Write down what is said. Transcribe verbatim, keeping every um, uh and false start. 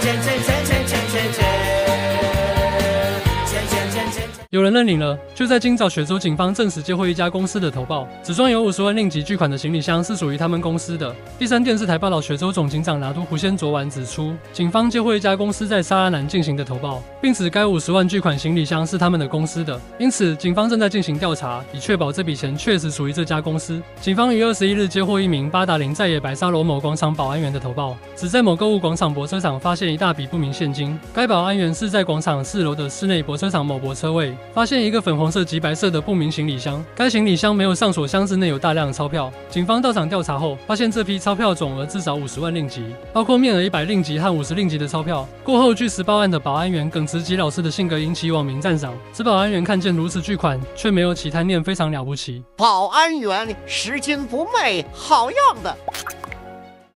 钱钱钱钱钱钱钱。 有人认领了。就在今早，雪州警方证实接获一家公司的投报，只装有五十万令吉巨款的行李箱是属于他们公司的。第三电视台报道，雪州总警长拿督胡先昨晚指出，警方接获一家公司在沙拉南进行的投报，并指该五十万巨款行李箱是他们的公司的，因此警方正在进行调查，以确保这笔钱确实属于这家公司。警方于二十一日接获一名八达岭在野白沙楼某广场保安员的投报，只在某购物广场泊车场发现一大笔不明现金。该保安员是在广场四楼的室内泊车场某泊车位发现一个粉红色及白色的不明行李箱，该行李箱没有上锁，箱子内有大量钞票。警方到场调查后，发现这批钞票总额至少五十万令吉，包括面额一百令吉和五十令吉的钞票。过后，据实报案的保安员耿直吉老师的性格引起网民赞赏，此保安员看见如此巨款，却没有起贪念，非常了不起。 保安员拾金不昧，好样的！